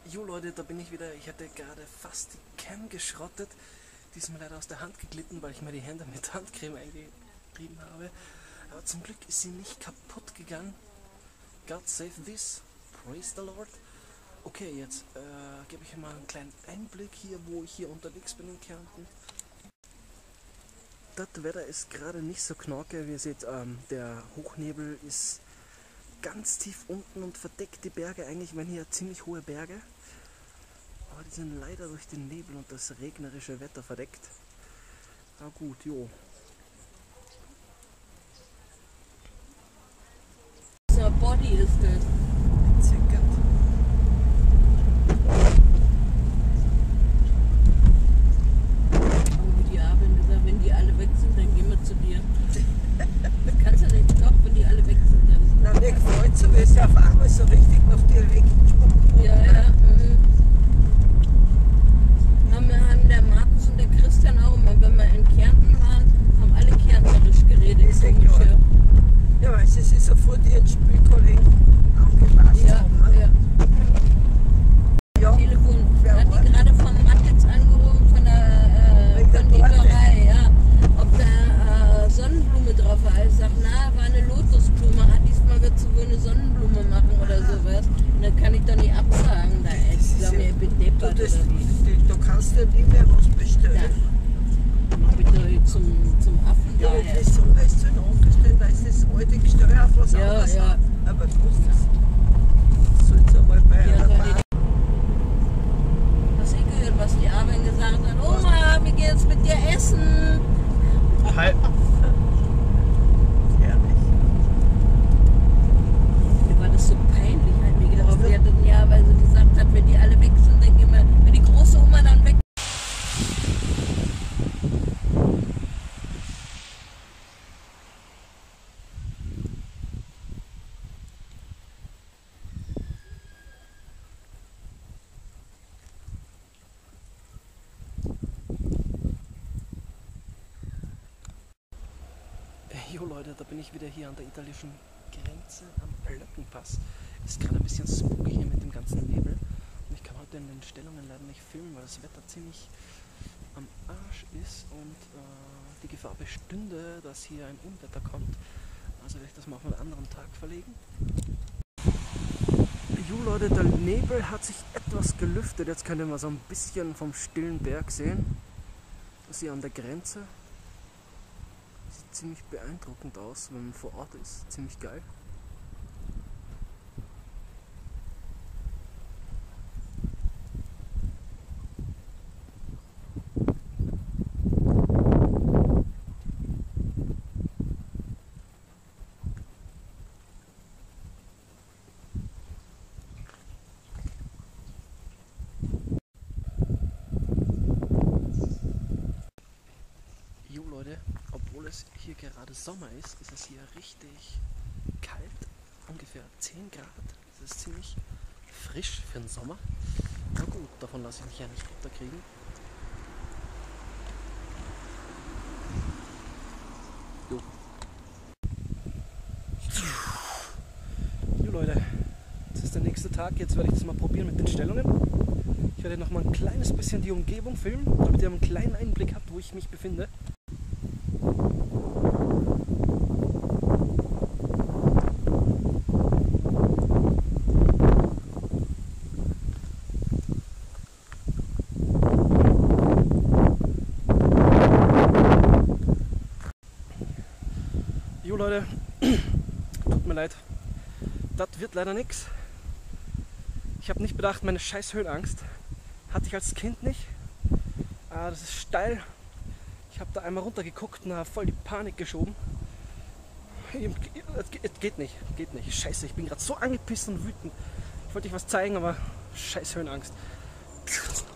Jo Leute, da bin ich wieder. Ich hatte gerade fast die Cam geschrottet. Die ist mir leider aus der Hand geglitten, weil ich mir die Hände mit Handcreme eingerieben habe. Aber zum Glück ist sie nicht kaputt gegangen. God save this. Praise the Lord. Okay, jetzt gebe ich mal einen kleinen Einblick hier, wo ich hier unterwegs bin in Kärnten. Das Wetter ist gerade nicht so knorke. Wie ihr seht, der Hochnebel ist ganz tief unten und verdeckt die Berge. Eigentlich waren hier ziemlich hohe Berge. Aber die sind leider durch den Nebel und das regnerische Wetter verdeckt. Na gut, jo. So Body ist das. Wie die haben gesagt, wenn die alle weg sind, dann gehen wir zu dir. Das kannst du nicht, doch, wenn die alle weg sind, dann. Na, mir gefällt so, weil sie auf einmal so richtig nach Dialekt gesprochen. Ja, ja. Haben der Markus und der Christian auch immer, wenn wir in Kärnten waren, haben alle kärntnerisch geredet. Ist ja klar. Ja, weil sie sich sofort ihren Spielkollegen angepasst Ja, haben. Ne? ja. Ja. Telefon. Wer Hat war? die gerade vom Matt jetzt angerufen, von der Konditorei, ja. Ob da Sonnenblume drauf war. Ich sag, na, war eine Lotusblume. Diesmal wird sie wohl eine Sonnenblume machen oder sowas. Und dann kann ich doch nicht absagen. Da ich glaube, ich bin deppert oder wie. Du kannst ja nie mehr was bestellen. Mach bitte zum Affen Ja, daher. das Sonne ist zu den angestellt, weil es das alte Gestell auf was Ja, anderes ja. hat. Aber trotzdem soll es einmal bei Ja, einer soll Bar. Hast du gehört, was die Armin gesagt hat? Oma, wir gehen jetzt mit dir essen. Hi. Herrlich. Mir war das so peinlich, weil wir gedacht werden, ja, weil sie gesagt hat, wenn die alle weg sind, dann gehen wir, wenn die große Oma dann weg. Jo Leute, da bin ich wieder hier an der italienischen Grenze am Löckenpass. Ist gerade ein bisschen spooky hier mit dem ganzen Nebel. Und ich kann heute in den Stellungen leider nicht filmen, weil das Wetter ziemlich am Arsch ist und die Gefahr bestünde, dass hier ein Unwetter kommt. Also werde ich das mal auf einen anderen Tag verlegen. Jo Leute, der Nebel hat sich etwas gelüftet. Jetzt könnt ihr mal so ein bisschen vom stillen Berg sehen. Das ist hier an der Grenze. Sieht ziemlich beeindruckend aus, wenn man vor Ort ist. Ziemlich geil. Jo Leute, obwohl es hier gerade Sommer ist, ist es hier richtig kalt, ungefähr 10 Grad. Es ist ziemlich frisch für den Sommer. Na gut, davon lasse ich mich ja nicht runterkriegen. Jo. Jo Leute, das ist der nächste Tag. Jetzt werde ich das mal probieren mit den Stellungen. Ich werde noch mal ein kleines bisschen die Umgebung filmen, damit ihr einen kleinen Einblick habt, wo ich mich befinde. Jo Leute, tut mir leid, das wird leider nichts. Ich habe nicht bedacht, meine scheiß Höhenangst hatte ich als Kind nicht. Das ist steil. Ich habe da einmal runtergeguckt und habe voll die Panik geschoben. Es geht nicht, Scheiße, ich bin gerade so angepisst und wütend. Ich wollte euch was zeigen, aber scheiß Höhenangst.